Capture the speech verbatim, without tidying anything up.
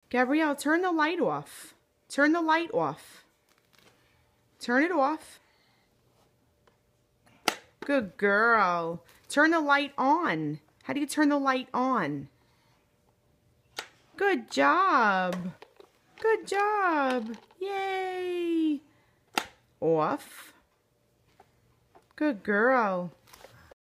Gabrielle, turn the light off. Turn the light off. Turn it off. Good girl. Turn the light on. How do you turn the light on? Good job. Good job. Yay. Off. Good girl.